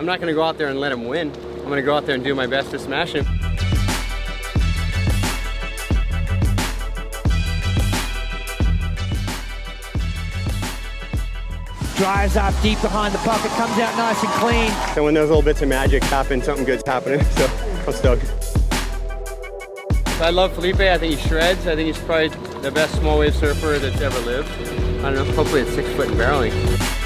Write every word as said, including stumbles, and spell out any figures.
I'm not gonna go out there and let him win. I'm gonna go out there and do my best to smash him. Drives off deep behind the pocket, comes out nice and clean. So when those little bits of magic happen, something good's happening, so I'm stoked. I love Filipe, I think he shreds. I think he's probably the best small wave surfer that's ever lived. I don't know, hopefully it's six foot and barreling.